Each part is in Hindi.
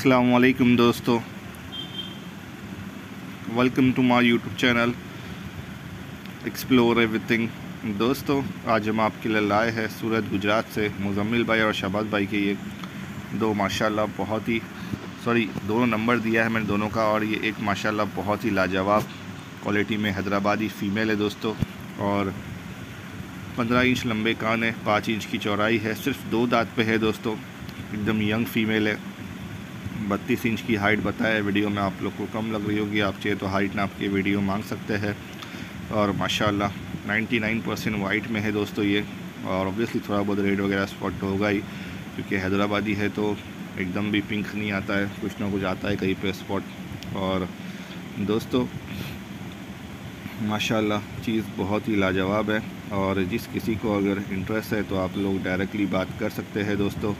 अस्सलाम वालेकुम दोस्तों, welcome to my YouTube channel explore everything. दोस्तों, आज हम आपके लिए लाए हैं सूरत गुजरात से मुजम्मिल भाई और शहबाज भाई के ये दो माशाल्लाह बहुत ही दोनों नंबर दिया है मैंने दोनों का, और ये एक माशाल्लाह बहुत ही लाजवाब क्वालिटी में हैदराबादी फ़ीमेल है दोस्तों, और 15 इंच लंबे कान है, 5 इंच की चौड़ाई है, सिर्फ 2 दांत पे है दोस्तों, एकदम यंग फ़ीमेल है। 32 इंच की हाइट बताया वीडियो में, आप लोग को कम लग रही होगी, आप चाहे तो हाइट नाप के वीडियो मांग सकते हैं। और माशाल्लाह 99% वाइट में है दोस्तों ये, और ऑब्वियसली थोड़ा बहुत रेड वगैरह स्पॉट तो होगा ही, क्योंकि हैदराबादी है तो एकदम भी पिंक नहीं आता है, कुछ ना कुछ आता है कहीं पे स्पॉट। और दोस्तों माशाल्लाह चीज़ बहुत ही लाजवाब है, और जिस किसी को अगर इंटरेस्ट है तो आप लोग डायरेक्टली बात कर सकते हैं दोस्तों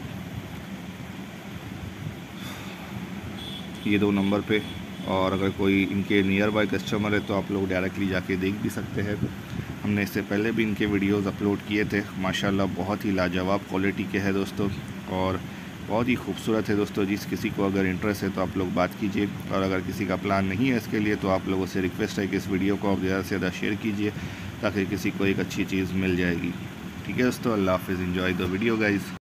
ये 2 नंबर पे। और अगर कोई इनके नियर बाय कस्टमर है तो आप लोग डायरेक्टली जाके देख भी सकते हैं। हमने इससे पहले भी इनके वीडियोस अपलोड किए थे, माशाल्लाह बहुत ही लाजवाब क्वालिटी के हैं दोस्तों, और बहुत ही खूबसूरत है दोस्तों। जिस किसी को अगर इंटरेस्ट है तो आप लोग बात कीजिए, और अगर किसी का प्लान नहीं है इसके लिए तो आप लोगों से रिक्वेस्ट है कि इस वीडियो को आप ज़्यादा से ज़्यादा शेयर कीजिए, ताकि किसी को एक अच्छी चीज़ मिल जाएगी। ठीक है दोस्तों, अल्लाह हाफ़िज़, एंजॉय द वीडियो गाइज़।